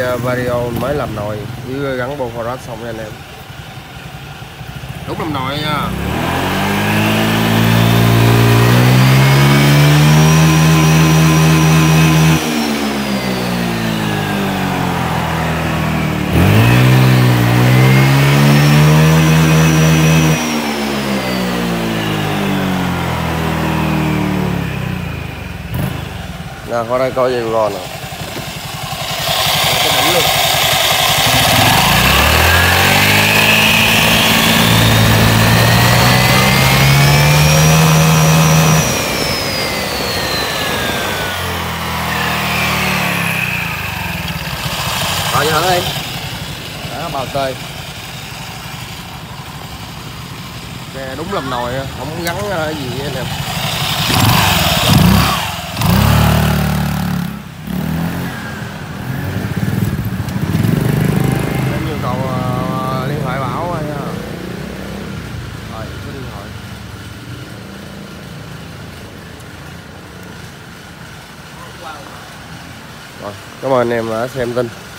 video mới làm nồi với gắn bô forage xong nha anh em. Đúng làm nồi nha. Nè, qua đây coi gì rồi nè. Cái đỉnh luôn. Rồi nha anh. Đó, bào tơi. Nè, đúng làm nồi, không gắn gì vậy nè. Cầu liên hệ bảo nha. Rồi, số điện thoại. Rồi, cảm ơn anh em đã xem tin.